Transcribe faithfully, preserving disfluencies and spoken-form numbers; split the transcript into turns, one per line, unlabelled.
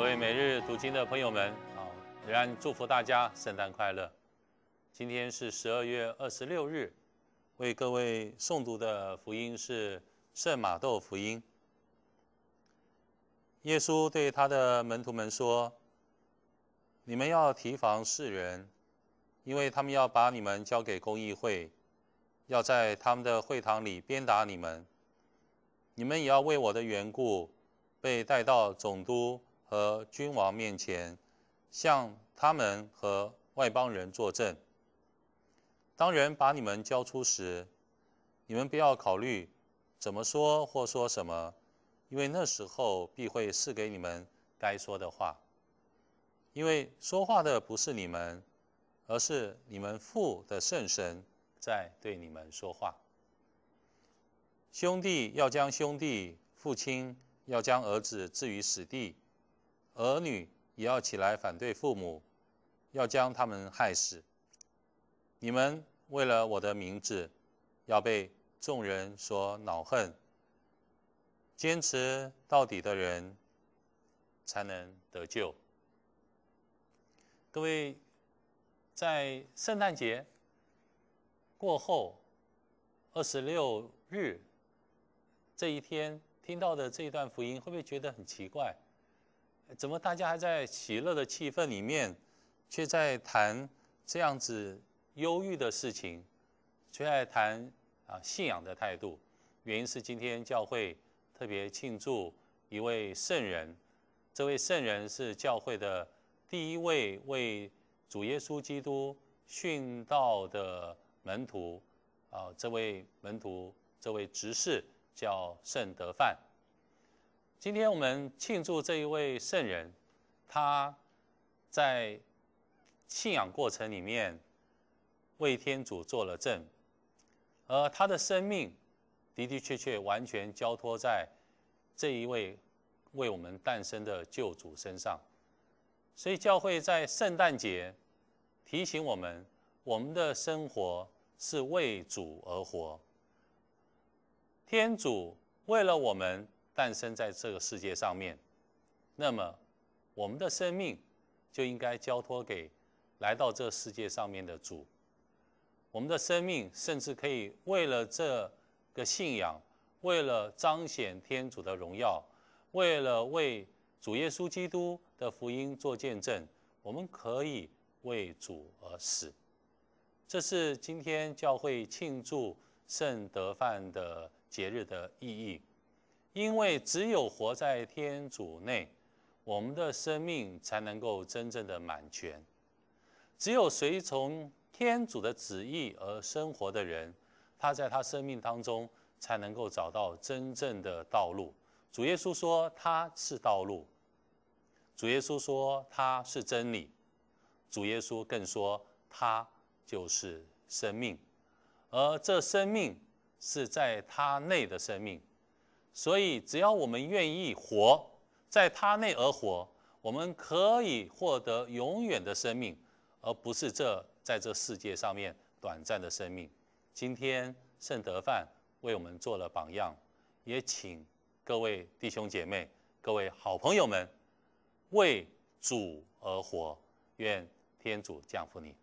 各位每日读经的朋友们啊，仍然祝福大家圣诞快乐。今天是十二月二十六日，为各位诵读的福音是圣马窦福音。耶稣对他的门徒们说：“你们要提防世人，因为他们要把你们交给公议会，要在他们的会堂里鞭打你们。你们也要为我的缘故被带到总督和君王面前，向他们和外邦人作证。当人把你们交出时，你们不要考虑怎么说或说什么，因为那时候必会赐给你们该说的话。因为说话的不是你们，而是你们父的圣神在对你们说话。兄弟要将兄弟，父亲要将儿子置于死地，儿女也要起来反对父母，要将他们害死。你们为了我的名字，要被众人所恼恨。坚持到底的人，才能得救。”各位，在圣诞节过后二十六日这一天听到的这一段福音，会不会觉得很奇怪？怎么大家还在喜乐的气氛里面，却在谈这样子忧郁的事情，却在谈啊信仰的态度？原因是今天教会特别庆祝一位圣人，这位圣人是教会的第一位为主耶稣基督殉道的门徒啊，这位门徒，这位执事叫圣德范。今天我们庆祝这一位圣人，他在信仰过程里面为天主做了证，而他的生命的的确确完全交托在这一位为我们诞生的救主身上。所以教会在圣诞节提醒我们，我们的生活是为主而活。天主为了我们诞生在这个世界上面，那么我们的生命就应该交托给来到这世界上面的主。我们的生命甚至可以为了这个信仰，为了彰显天主的荣耀，为了为主耶稣基督的福音做见证，我们可以为主而死。这是今天教会庆祝圣德范的节日的意义。因为只有活在天主内，我们的生命才能够真正的满全。只有随从天主的旨意而生活的人，他在他生命当中才能够找到真正的道路。主耶稣说他是道路，主耶稣说他是真理，主耶稣更说他就是生命，而这生命是在他内的生命。所以只要我们愿意活在他内而活，我们可以获得永远的生命，而不是这在这世界上面短暂的生命。今天圣德范为我们做了榜样，也请各位弟兄姐妹，各位好朋友们，为主而活。愿天主降福你。